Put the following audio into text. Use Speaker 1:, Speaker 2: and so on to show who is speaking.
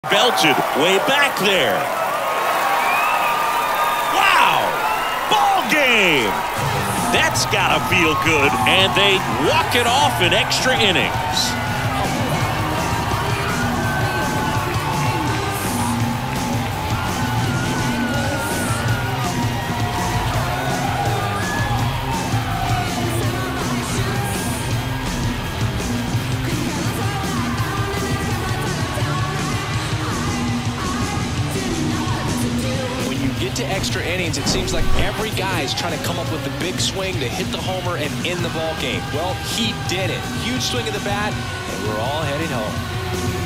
Speaker 1: Belted way back there. Wow! Ball game! That's gotta feel good, and they walk it off in extra innings.
Speaker 2: Get to extra innings, it seems like every guy is trying to come up with the big swing to hit the homer and end the ball game. Well, he did it. Huge swing of the bat, and we're all heading home.